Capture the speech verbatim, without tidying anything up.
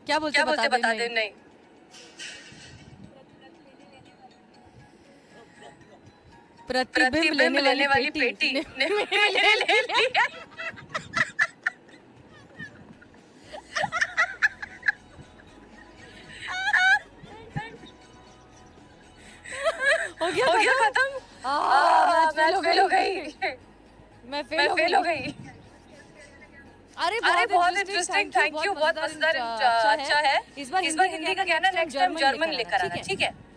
क्या बोलते क्या बोलते बता दे नहीं। प्रतिबिंब लेने, लेने वाली पेटी पेटी ने ले लिया। हो गया हो गया खत्म। मैं फेल हो गई। मैं मैं फेल हो गई। अरे अरे बहुत इंटरेस्टिंग, थैंक यू, बहुत मजेदार, अच्छा है। इस बार हिंदी का कहना नेक्स्ट टाइम जर्मन लेकर आना, ठीक है।